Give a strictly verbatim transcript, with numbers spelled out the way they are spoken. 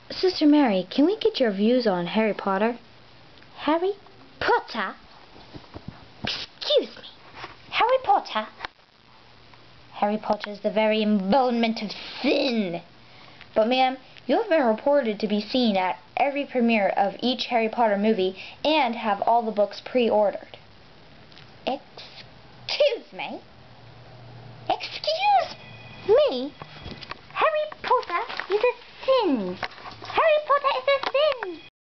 Sister Mary, can we get your views on Harry Potter? Harry Potter? Excuse me. Harry Potter? Harry Potter is the very embodiment of sin. But ma'am, you have been reported to be seen at every premiere of each Harry Potter movie and have all the books pre-ordered. Excuse me? Excuse me? Harry Potter is a sin.